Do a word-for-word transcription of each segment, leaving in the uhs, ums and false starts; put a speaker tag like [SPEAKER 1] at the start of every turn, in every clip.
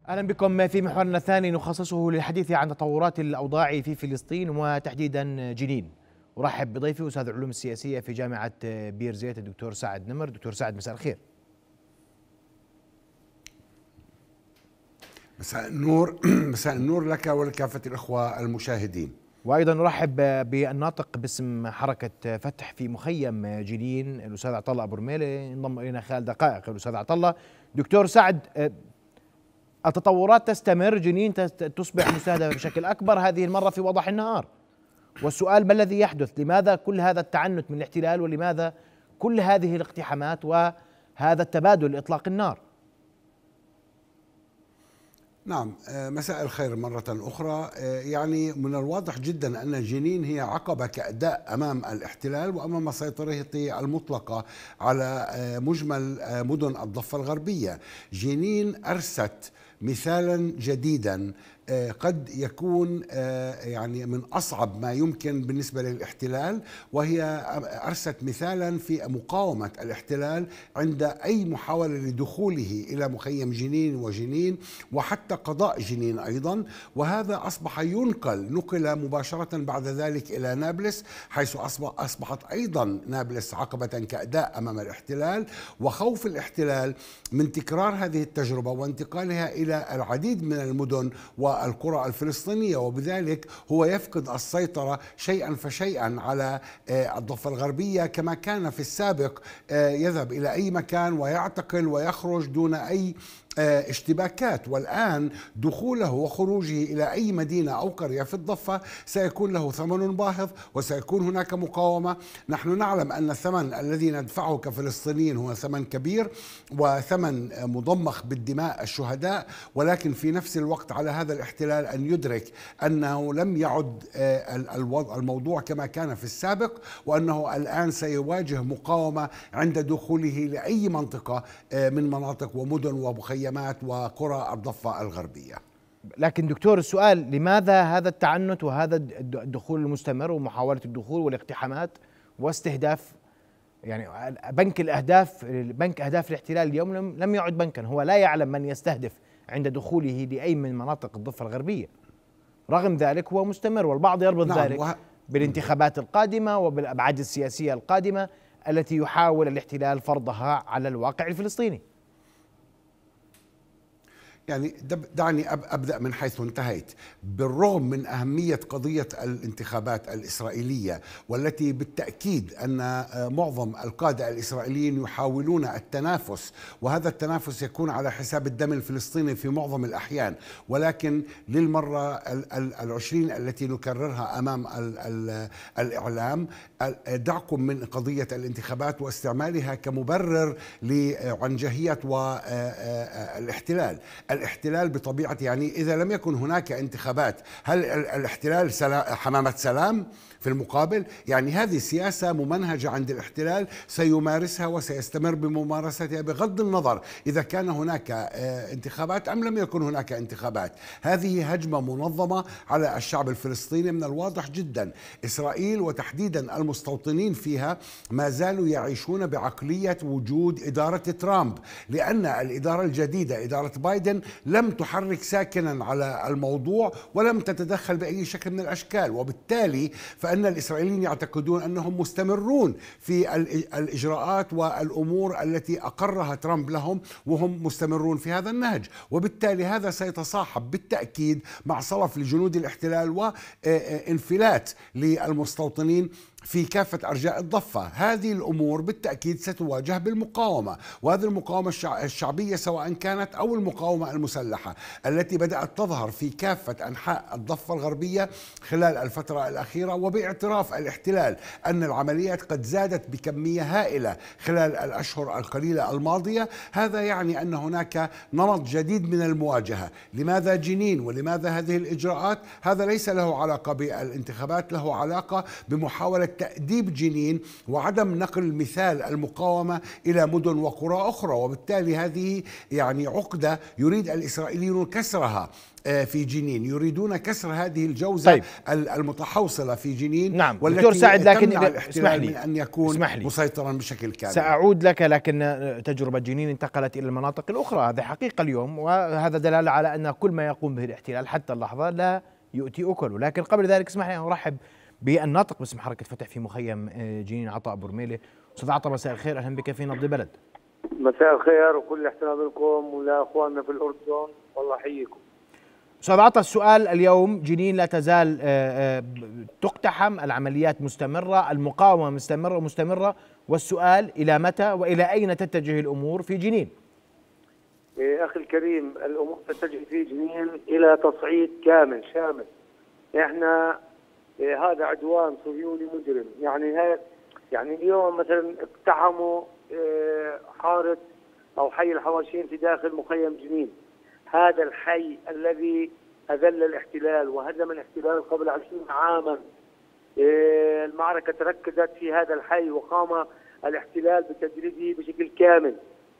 [SPEAKER 1] أهلا بكم في محورنا الثاني نخصصه للحديث عن تطورات الأوضاع في فلسطين وتحديدا جنين. أرحب بضيفي أستاذ العلوم السياسية في جامعة بير زيت الدكتور سعد نمر. دكتور سعد، مساء الخير.
[SPEAKER 2] مساء النور. مساء النور لك ولكافة الأخوة المشاهدين.
[SPEAKER 1] وأيضا أرحب بالناطق باسم حركة فتح في مخيم جنين الأستاذ عطلة أبو رميلة، انضم إلينا خلال دقائق الأستاذ عطلة. دكتور سعد، التطورات تستمر، جنين تصبح مستهدفة بشكل أكبر، هذه المرة في وضح النهار. والسؤال: ما الذي يحدث؟ لماذا كل هذا التعنت من الاحتلال؟ ولماذا كل هذه الاقتحامات وهذا التبادل لإطلاق النار؟
[SPEAKER 2] نعم، مساء الخير مرة أخرى. يعني من الواضح جدا أن جنين هي عقبة كأداء أمام الاحتلال وأمام سيطرته المطلقة على مجمل مدن الضفة الغربية. جنين أرست مثالا جديدا قد يكون يعني من أصعب ما يمكن بالنسبة للاحتلال، وهي أرست مثالا في مقاومة الاحتلال عند أي محاولة لدخوله إلى مخيم جنين وجنين وحتى قضاء جنين أيضا. وهذا أصبح ينقل نقل مباشرة بعد ذلك إلى نابلس، حيث أصبحت أيضا نابلس عقبة كأداء أمام الاحتلال. وخوف الاحتلال من تكرار هذه التجربة وانتقالها إلى العديد من المدن و القرى الفلسطينية، وبذلك هو يفقد السيطرة شيئا فشيئا على الضفة الغربية كما كان في السابق، يذهب إلى أي مكان ويعتقل ويخرج دون أي اشتباكات. والآن دخوله وخروجه إلى أي مدينة أو قرية في الضفة سيكون له ثمن باهظ وسيكون هناك مقاومة. نحن نعلم أن الثمن الذي ندفعه كفلسطينيين هو ثمن كبير وثمن مضمخ بالدماء الشهداء، ولكن في نفس الوقت على هذا الاحتلال أن يدرك أنه لم يعد الموضوع كما كان في السابق، وأنه الآن سيواجه مقاومة عند دخوله لأي منطقة من مناطق ومدن ومخيمات وقرى الضفة الغربية.
[SPEAKER 1] لكن دكتور، السؤال: لماذا هذا التعنت وهذا الدخول المستمر ومحاولة الدخول والاقتحامات واستهداف يعني بنك الأهداف بنك أهداف الاحتلال اليوم لم يعد بنكا، هو لا يعلم من يستهدف عند دخوله لأي من مناطق الضفة الغربية. رغم ذلك هو مستمر، والبعض يربط نعم ذلك وه... بالانتخابات القادمة وبالأبعاد السياسية القادمة التي يحاول الاحتلال فرضها على الواقع الفلسطيني.
[SPEAKER 2] يعني دعني أبدأ من حيث انتهيت. بالرغم من أهمية قضية الانتخابات الإسرائيلية، والتي بالتأكيد أن معظم القادة الإسرائيليين يحاولون التنافس، وهذا التنافس يكون على حساب الدم الفلسطيني في معظم الأحيان، ولكن للمرة العشرين التي نكررها أمام الإعلام: دعكم من قضية الانتخابات واستعمالها كمبرر لعنجهية والاحتلال. الاحتلال بطبيعته يعني إذا لم يكن هناك انتخابات، هل الاحتلال حمامة سلام في المقابل؟ يعني هذه سياسة ممنهجة عند الاحتلال سيمارسها وسيستمر بممارستها بغض النظر إذا كان هناك انتخابات أم لم يكن هناك انتخابات. هذه هجمة منظمة على الشعب الفلسطيني. من الواضح جدا إسرائيل وتحديدا المستوطنين فيها ما زالوا يعيشون بعقلية وجود إدارة ترامب، لأن الإدارة الجديدة إدارة بايدن لم تحرك ساكنا على الموضوع ولم تتدخل بأي شكل من الأشكال، وبالتالي فإن الإسرائيليين يعتقدون أنهم مستمرون في الإجراءات والأمور التي أقرها ترامب لهم، وهم مستمرون في هذا النهج. وبالتالي هذا سيتصاحب بالتأكيد مع صلف لجنود الاحتلال وانفلات للمستوطنين في كافة أرجاء الضفة. هذه الأمور بالتأكيد ستواجه بالمقاومة، وهذه المقاومة الشعبية سواء كانت أو المقاومة المسلحة التي بدأت تظهر في كافة أنحاء الضفة الغربية خلال الفترة الأخيرة، وباعتراف الاحتلال أن العمليات قد زادت بكمية هائلة خلال الأشهر القليلة الماضية. هذا يعني أن هناك نمط جديد من المواجهة. لماذا جنين ولماذا هذه الإجراءات؟ هذا ليس له علاقة بالانتخابات، له علاقة بمحاولة تأديب جنين وعدم نقل مثال المقاومة إلى مدن وقرى أخرى، وبالتالي هذه يعني عقدة يريد الإسرائيليون كسرها في جنين، يريدون كسر هذه الجوزة طيب. المتحوصلة في جنين.
[SPEAKER 1] نعم دكتور سعد، لكن
[SPEAKER 2] اسمح لي من أن يكون مسيطرا بشكل كامل.
[SPEAKER 1] سأعود لك، لكن تجربة جنين انتقلت إلى المناطق الأخرى، هذا حقيقة اليوم، وهذا دلالة على أن كل ما يقوم به الاحتلال حتى اللحظة لا يؤتي أكله. لكن قبل ذلك اسمح لي أن أرحب بالناطق باسم حركة فتح في مخيم جنين، عطاء برميلة. أستاذ عطاء مساء الخير، أهلا بك في نبض بلد.
[SPEAKER 3] مساء الخير وكل احترام لكم ولأخواننا في الأردن، والله يحييكم.
[SPEAKER 1] أستاذ عطاء، السؤال اليوم، جنين لا تزال تقتحم، العمليات مستمرة، المقاومة مستمرة مستمرة، والسؤال إلى متى وإلى أين تتجه الأمور في جنين؟
[SPEAKER 3] أخي الكريم، الأمور تتجه في جنين إلى تصعيد كامل شامل. إحنا هذا عدوان صهيوني مجرم، يعني يعني اليوم مثلا اقتحموا حارة أو حي الحواشين في داخل مخيم جنين، هذا الحي الذي أذل الاحتلال وهدم الاحتلال قبل عشرين عاما. المعركة تركزت في هذا الحي وقام الاحتلال بتجريده بشكل كامل،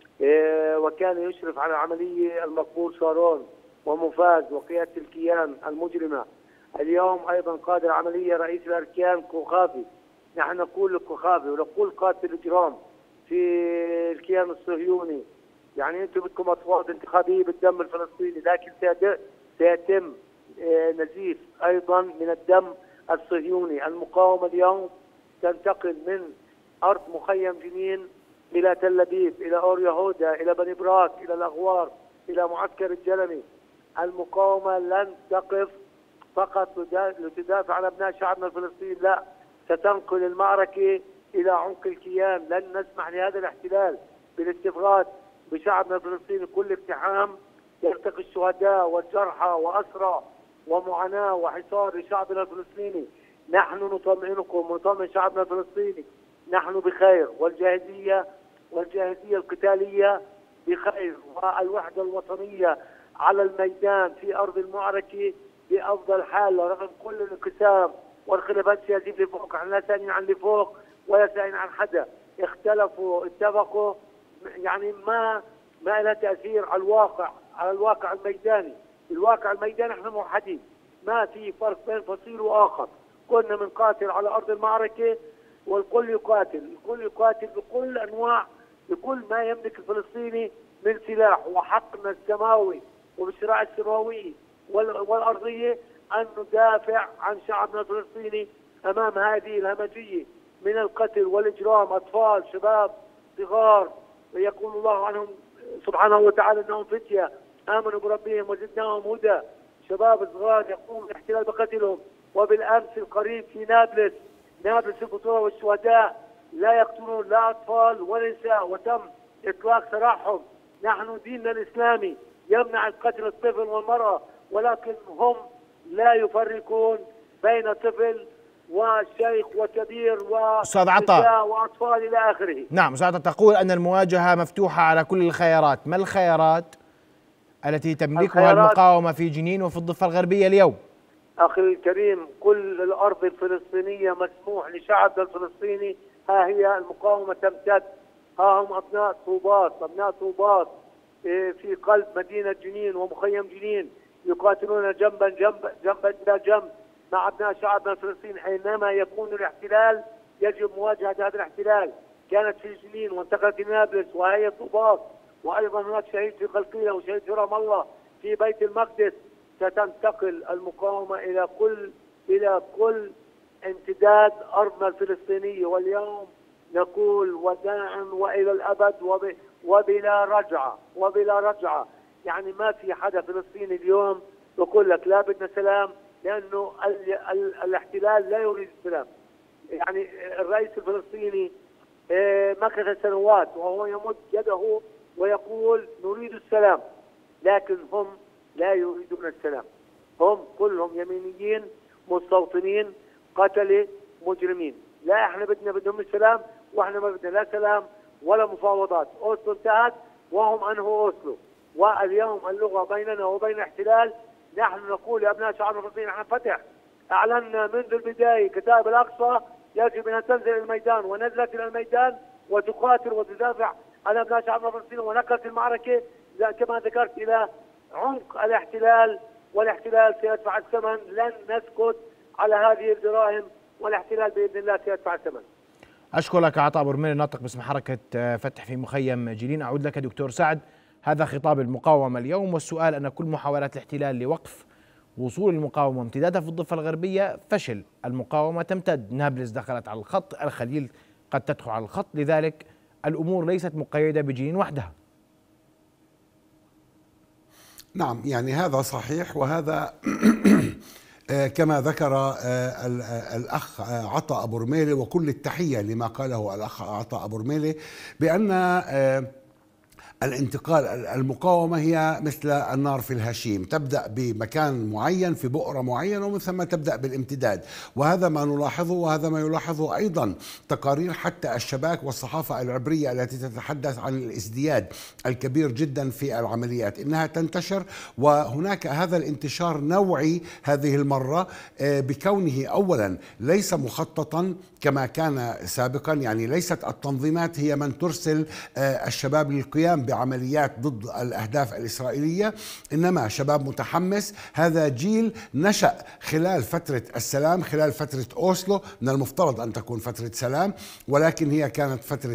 [SPEAKER 3] وكان يشرف على العملية المقبول شارون ومفاز وقيادة الكيان المجرمة. اليوم أيضا قاد العملية رئيس الأركان كوخافي. نحن نقول لكوخافي ونقول قادة الإجرام في الكيان الصهيوني، يعني أنتم بدكم أصوات انتخابية بالدم الفلسطيني، لكن سيتم نزيف أيضا من الدم الصهيوني. المقاومة اليوم تنتقل من أرض مخيم جنين إلى تل أبيب، إلى أور يهودا، إلى بني براك، إلى الأغوار، إلى معسكر الجلمي. المقاومة لن تقف فقط لتدافع عن أبناء شعبنا الفلسطيني، لا، ستنقل المعركة إلى عمق الكيان. لن نسمح لهذا الاحتلال بالاستفراد بشعبنا الفلسطيني. كل اقتحام يلتقي الشهداء والجرحى وأسرى ومعاناة وحصار لشعبنا الفلسطيني. نحن نطمئنكم ونطمئن شعبنا الفلسطيني، نحن بخير، والجاهزية والجاهزية القتالية بخير، والوحدة الوطنية على الميدان في أرض المعركة بأفضل حال رغم كل الانقسام والخلافات السياسية اللي فوق. احنا لا سائلين عن اللي فوق ولا سائلين عن حدا، اختلفوا اتفقوا، يعني ما ما لها تأثير على الواقع، على الواقع الميداني. الواقع الميداني احنا موحدين، ما في فرق بين فصيل وآخر. كنا بنقاتل على أرض المعركة والكل يقاتل، الكل يقاتل بكل أنواع، بكل ما يملك الفلسطيني من سلاح، وحقنا السماوي وبالشرائع السماوية والأرضية أن ندافع عن شعبنا الفلسطيني أمام هذه الهمجية من القتل والإجرام. أطفال، شباب، صغار، يقول الله عنهم سبحانه وتعالى أنهم فتية آمنوا بربهم وزدناهم هدى. شباب صغار يقوم الاحتلال بقتلهم. وبالأمس القريب في نابلس، نابلس البطولة والشهداء لا يقتلون لا أطفال ولا نساء، وتم إطلاق سراحهم. نحن ديننا الإسلامي يمنع القتل الطفل والمرأة، ولكن هم لا يفرقون بين طفل وشيخ وكبير ونساء وأطفال إلى آخره.
[SPEAKER 1] نعم أستاذ عطاء، تقول أن المواجهة مفتوحة على كل الخيارات، ما الخيارات التي تملكها الخيارات المقاومة في جنين وفي الضفة الغربية اليوم؟
[SPEAKER 3] أخي الكريم، كل الأرض الفلسطينية مسموح لشعبنا الفلسطيني، ها هي المقاومة تمتد، ها هم أبناء طوبات، أبناء طوبات في قلب مدينة جنين ومخيم جنين يقاتلون جنبا جنب جنبا إلى جنب مع أبناء شعبنا الفلسطيني. حينما يكون الاحتلال يجب مواجهة هذا الاحتلال. كانت في جنين وانتقلت إلى نابلس وهي طوبات، وأيضا هناك شهيد في قلقيلة وشهيد في رام الله في بيت المقدس. ستنتقل المقاومة إلى كل إلى كل امتداد أرضنا الفلسطينية، واليوم نقول وداعا وإلى الأبد وب... وبلا رجعة وبلا رجعة. يعني ما في حدا فلسطيني اليوم يقول لك لا بدنا سلام، لأنه ال... ال... الاحتلال لا يريد السلام. يعني الرئيس الفلسطيني مكث سنوات وهو يمد يده ويقول نريد السلام، لكن هم لا يريدون السلام. هم كلهم يمينيين مستوطنين قتلة مجرمين. لا احنا بدنا بدهم السلام، واحنا ما بدنا لا سلام ولا مفاوضات. اوسلو انتهت وهم انهوا اوسلو، واليوم اللغة بيننا وبين الاحتلال. نحن نقول لابناء شعبنا الفلسطيني نحن فتح، اعلنا منذ البداية كتاب الاقصى يجب أن تنزل إلى الميدان، ونزلت إلى الميدان وتقاتل وتدافع عن أبناء شعبنا الفلسطيني، ونقلت المعركة كما ذكرت إلى عمق الاحتلال، والاحتلال سيدفع الثمن. لن نسكت على هذه الجرائم، والاحتلال بإذن الله سيدفع الثمن.
[SPEAKER 1] أشكرك عطاء أبو رميل ناطق باسم حركة فتح في مخيم جنين. أعود لك دكتور سعد، هذا خطاب المقاومة اليوم، والسؤال أن كل محاولات الاحتلال لوقف وصول المقاومة وامتدادها في الضفة الغربية فشل. المقاومة تمتد، نابلس دخلت على الخط، الخليل قد تدخل على الخط، لذلك الأمور ليست مقيدة بجنين وحدها.
[SPEAKER 2] نعم، يعني هذا صحيح، وهذا كما ذكر الأخ عطاء أبو رميلة، وكل التحية لما قاله الأخ عطاء أبو رميلة، بأن الانتقال المقاومة هي مثل النار في الهشيم، تبدأ بمكان معين في بؤرة معينة ومن ثم تبدأ بالامتداد، وهذا ما نلاحظه، وهذا ما يلاحظه أيضا تقارير حتى الشباك والصحافة العبرية التي تتحدث عن الازدياد الكبير جدا في العمليات، إنها تنتشر، وهناك هذا الانتشار نوعي هذه المرة بكونه أولا ليس مخططا كما كان سابقا، يعني ليست التنظيمات هي من ترسل الشباب للقيام بعمليات ضد الأهداف الإسرائيلية، إنما شباب متحمس. هذا جيل نشأ خلال فترة السلام، خلال فترة أوسلو، من المفترض أن تكون فترة سلام، ولكن هي كانت فترة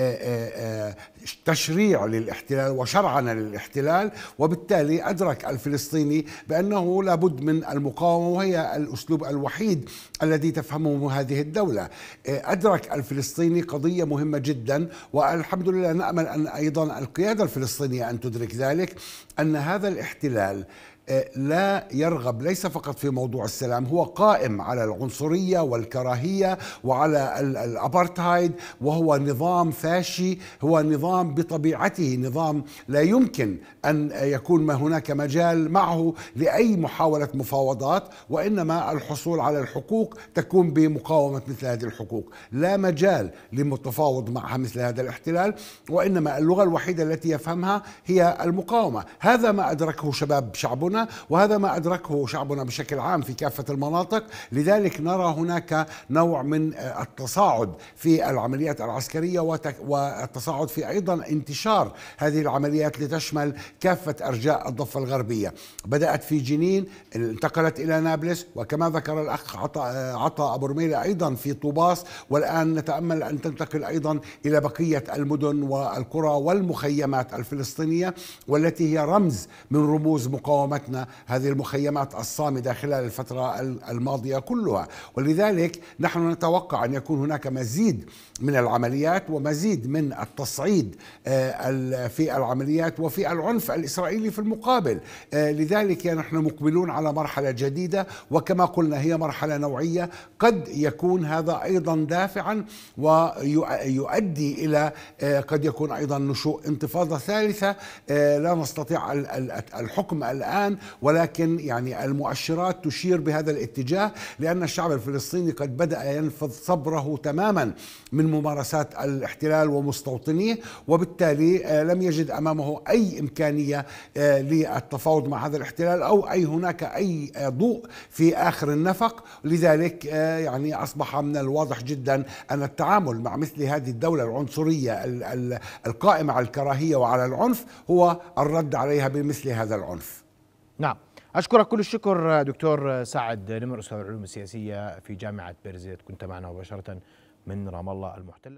[SPEAKER 2] تشريع للاحتلال وشرعنة للاحتلال، وبالتالي أدرك الفلسطيني بأنه لابد من المقاومة، وهي الأسلوب الوحيد الذي تفهمه هذه الدولة. أدرك الفلسطيني قضية مهمة جدا، والحمد لله نأمل أن أيضا القيادة الفلسطينية أن تدرك ذلك، أن هذا الاحتلال لا يرغب ليس فقط في موضوع السلام، هو قائم على العنصرية والكراهية وعلى الأبارتهايد، وهو نظام فاشي، هو نظام بطبيعته نظام لا يمكن أن يكون ما هناك مجال معه لأي محاولة مفاوضات، وإنما الحصول على الحقوق تكون بمقاومة مثل هذه الحقوق. لا مجال للتفاوض معها مثل هذا الاحتلال، وإنما اللغة الوحيدة التي يفهمها هي المقاومة. هذا ما أدركه شباب شعبنا، وهذا ما أدركه شعبنا بشكل عام في كافة المناطق. لذلك نرى هناك نوع من التصاعد في العمليات العسكرية، والتصاعد في أيضا انتشار هذه العمليات لتشمل كافة أرجاء الضفة الغربية. بدأت في جنين، انتقلت إلى نابلس، وكما ذكر الأخ عطاء عطاء أبو رميلة أيضا في طوباس، والآن نتأمل أن تنتقل أيضا إلى بقية المدن والقرى والمخيمات الفلسطينية، والتي هي رمز من رموز مقاومتنا، هذه المخيمات الصامدة خلال الفترة الماضية كلها. ولذلك نحن نتوقع أن يكون هناك مزيد من العمليات ومزيد من التصعيد في العمليات وفي العنف الإسرائيلي في المقابل. لذلك نحن مقبلون على مرحلة جديدة، وكما قلنا هي مرحلة نوعية، قد يكون هذا أيضا دافعا ويؤدي إلى قد يكون أيضا نشوء انتفاضة ثالثة. لا نستطيع الحكم الآن، ولكن يعني المؤشرات تشير بهذا الاتجاه، لأن الشعب الفلسطيني قد بدأ ينفض صبره تماما من ممارسات الاحتلال ومستوطنيه، وبالتالي لم يجد أمامه أي إمكانية للتفاوض مع هذا الاحتلال، أو أي هناك أي ضوء في آخر النفق. لذلك يعني أصبح من الواضح جدا أن التعامل مع مثل هذه الدولة العنصرية القائمة على الكراهية وعلى العنف هو الرد عليها بمثل هذا العنف.
[SPEAKER 1] نعم، أشكرك كل الشكر دكتور سعد نمر، أستاذ العلوم السياسية في جامعة بيرزيت، كنت معنا مباشرة من رام الله المحتلة.